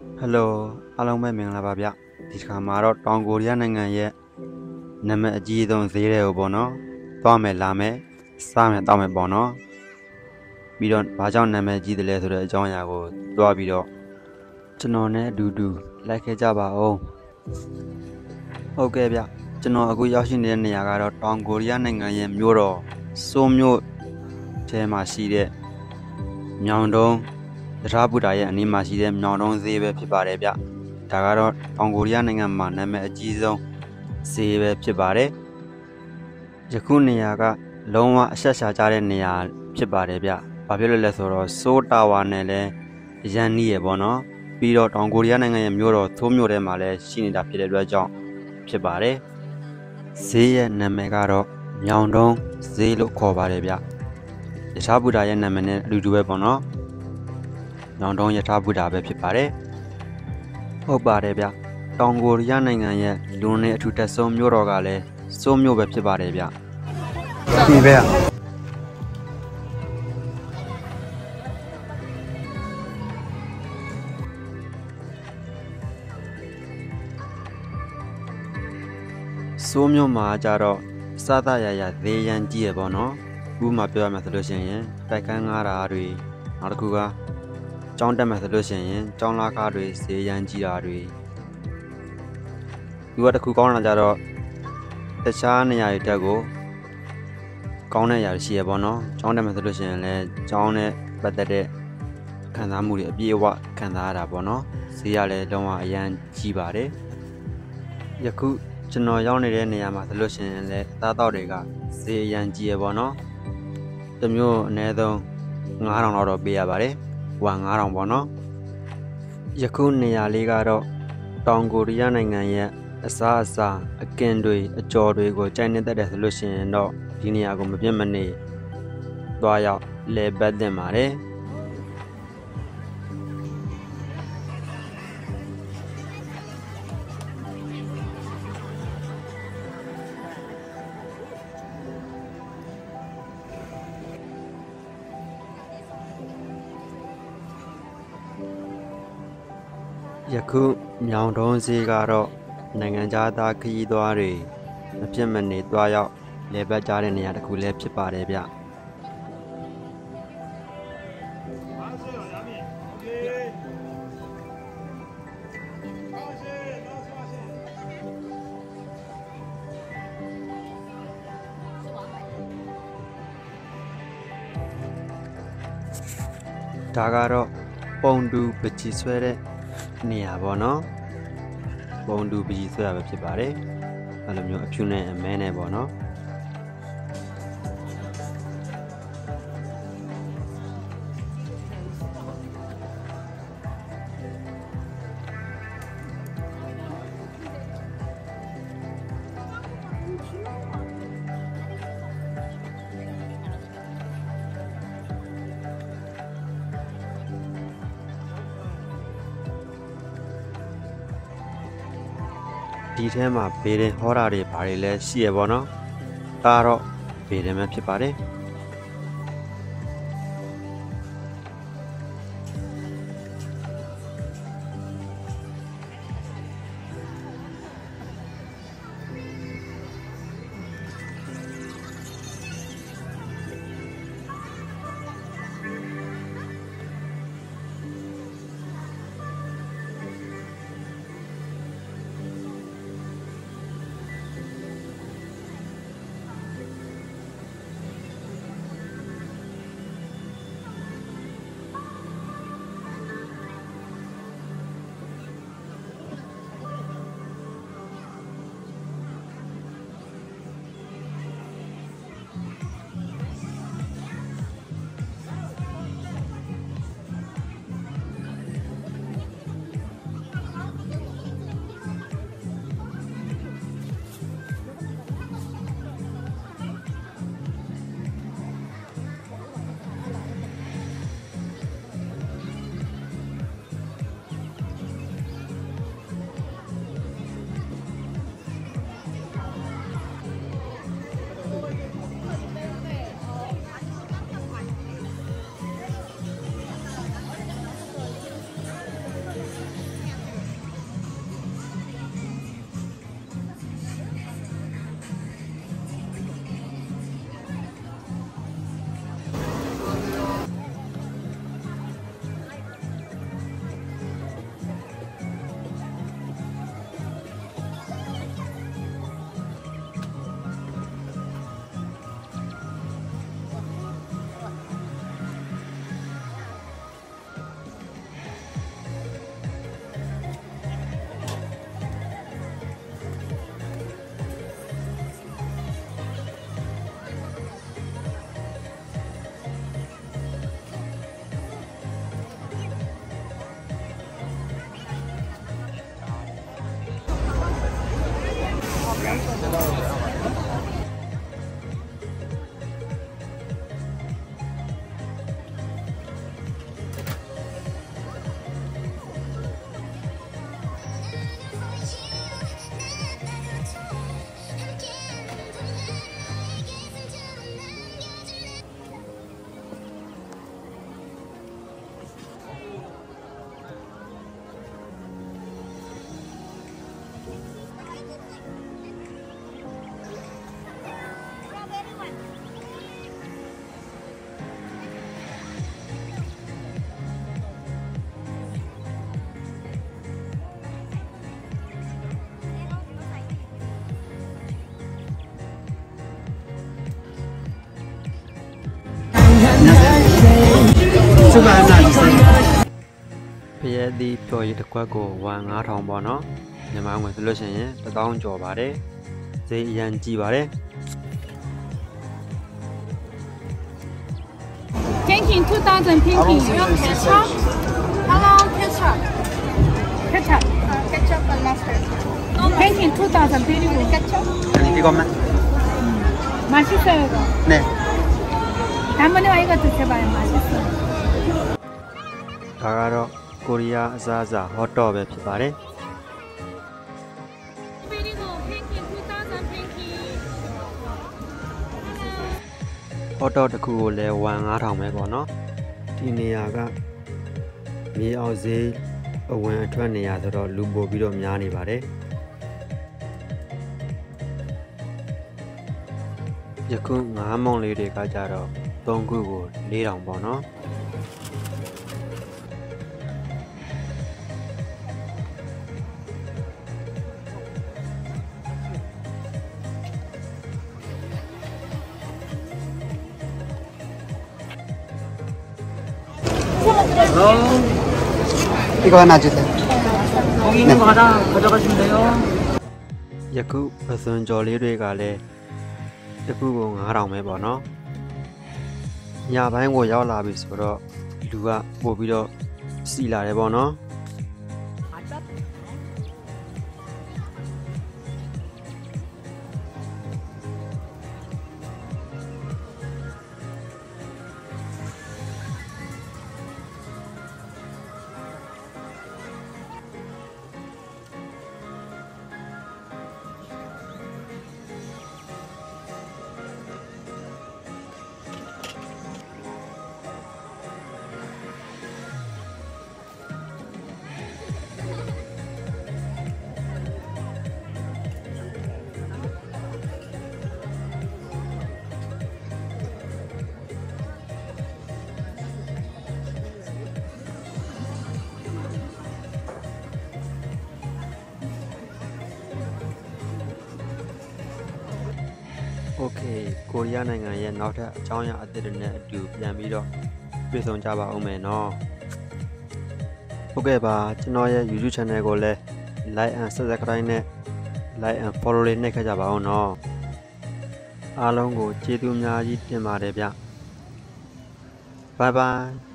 ဟယ်လိုအားလုံးပဲမင်္ဂလာပါဗျဒီတစ်ခါမှာတော့တောင်ကိုရီးယားနိုင်ငံရဲ့နာမည်အကြီးဆုံးဈေးတွေကိုပေါ့နော်သွားမယ်လာမယ်စားမယ်တောက်မယ်ပေါ့နော်ပြီးတော့ဘာကြောင့်နာမည်ကြီးတယ်လဲဆိုတဲ့အကြောင်းအရာကိုသွားပြီးတော့ကျွန်တော်နဲ့အတူတူလိုက်ခဲ့ကြပါဦးဟုတ်ကဲ့ဗျကျွန်တော်အခုရောက်ရှိနေတဲ့နေရာကတော့တောင်ကိုရီးယားနိုင်ငံရဲ့မြို့တော်ဆိုးမြို့ထဲမှာရှိတဲ့မြောင်တုံးရထားဘူတာရဲ့အနီးမှာရှိတဲ့မြောင်တုံးဈေးပဲဖြစ်ပါတယ်ဗျဒါကတော့တောင်ကိုရီးယားနိုင်ငံမှာနာမည်အကြီးဆုံးဈေးပဲဖြစ်ပါတယ်ယခုနေရာကလုံးဝအဆက်ရှာကြတဲ့နေရာဖြစ်ပါတယ်ဗျဘာဖြစ်လို့လဲဆိုတော့ဆိုးတာဝါနဲ့လည်းအရန်နီးရပေါ့နော်ပြီးတော့တောင်ကိုရီးယားနိုင်ငံရဲ့မြို့တော်သိုးမြို့ထဲမှာလည်းရှိနေတာဖြစ်တဲ့အတွက်ကြောင့်ဖြစ်ပါတယ်ဈေးရဲ့နာမည်ကတော့မြောင်တုံးဈေးလို့ခေါ်ပါတယ်ဗျရထားဘူတာရဲ့နာမည်နဲ့အတူတူပဲပေါ့နော်မြောင်တုံးရထားဘူတာပဲဖြစ်ပါတယ်ဟုတ်ပါတယ်ဗျတောင်ကိုရီးယားနိုင်ငံရဲ့လူနေအထူးတက်ဆုံးမြို့တော်ကလည်းစိုးမြို့ပဲဖြစ်ပါတယ်ဗျဒီပဲစိုးမြို့မှာကြတော့စားသရဈေးရန်ကြီးရပေါ့နော်ဥပမာပြောရမယ်ဆိုလို့ရှိရင်တိုက်ခန်းငားတာတွေနောက်တစ်ခုကကျောင်းတက်မယ်ဆိုလို့ရှိရင်ကျောင်းလာကားတွေဈေးရန်ကြီးတာတွေဒီကတစ်ခုကောင်းတာကြတော့တခြားနေရာတွေတက်ကိုကောင်းတဲ့အရာရှိရပေါ့နော်ကျောင်းတက်မယ်ဆိုလို့ရှိရင်လည်းကျောင်းနဲ့ပတ်သက်တဲ့ခံစားမှုတွေအပြည့်အဝခံစားရတာပေါ့နော်ဈေးရလည်းလုံးဝအရန်ကြီးပါတယ်ယခုကျွန်တော်ရောက်နေတဲ့နေရာမှာဆိုလို့ရှိရင်လည်းသားတော့တွေကဈေးအရန်ကြီးရပေါ့နော်တစ်မျိုးအနည်းဆုံး9000လောက်တော့ပေးရပါတယ်ဟိုက9000ပေါ့နော်ယခုနေရာလေးကတော့တောင်ကိုရီးယားနိုင်ငံရဲ့အစားအစာအကင်တွေအကြော်တွေကိုကြိုက်နေတတ်တယ်ဆိုလို့ရှိရင်တော့ဒီနေရာကိုမပြတ်မနေသွားရောက်လဲပတ်တင်ပါတယ်ယခုမြောင်တုံးဈေးကတော့နိုင်ငံသားခရီးသွားတွေမပြတ်မနေသွားရောက်လဲပတ်ကြတဲ့နေရာတစ်ခုလည်းဖြစ်ပါတယ်ဗျဒါကတော့ပုံတူပကြီးဆွဲတဲ့နေရာပေါ့နော်ပုံတူပကြီးဆွဲရပဲဖြစ်ပါတယ်အဲ့လိုမျိုးအဖြူနဲ့အမဲနဲ့ပေါ့နော်ဒီထဲမှာဘေးရင်ဟောတာတွေဘာတွေလဲရှိရပေါ့နော်ဒါတော့ဘေးရင်ပဲဖြစ်ပါတယ်ရဲ့ဒီဖြော်ရည်တစ်ခွက်ကိုဝမ်9000ပေါ့နော်မြန်မာငွေဆိုလို့ရှိရင်1000ကျော်ပါတယ်ဈေးအရန်ကြီးပါတယ် Pinky 2000 Pinky. Ketchup? How long ketchup? Ketchup. Ketchup and mustard. Pinky 2000 beautiful. Ketchup? 아니 이거만 맛있어요 이거. 네 한번에 와 이거 드셔봐요 맛있어요. ဒါကတော့ကိုရီးယားအစားအစာဟော့တော့ပဲဖြစ်ပါတယ် beautiful Pinky 2000 Pinky. ဟော့တော့တစ်ခုကိုလည်းဝမ်9000ပဲပေါ့နော်ဒီနေရာကမြေအောင်ဈေးအဝင်အထွက်နေရာဆိုတော့လူပို့ပြီးတော့များနေပါတယ်ယခု9မုံလေးတွေကကြတော့3ခုကို4000ပေါ့နော် 이거 하나 주세요. 거기 있는 거 하나 가져가시면 돼요. ယခုပစွန်ကြော်လေးတွေကလည်းတစ်ခုကို9000ပဲပေါ့နော်ညပိုင်းကိုရောက်လာပြီဆိုတော့လူကပို့ပြီးတော့စီလာတယ်ပေါ့နော် โอเคကိုရီးယားနိုင်ငံရဲ့နောက်ထပ်အကြောင်းအရာအသစ်တွေနဲ့အတူပြန်ပြီးတော့တွေ့ဆုံကြပါဦးမယ်နော်ဟုတ်ကဲ့ပါကျွန်တော်ရဲ့ YouTube channel ကိုလည်း like and subscribe နဲ့ like and follow လေးနှိပ်ခဲ့ကြပါဦးနော်အားလုံးကိုကျေးဇူးအများကြီးတင်ပါတယ်ဗျ bye bye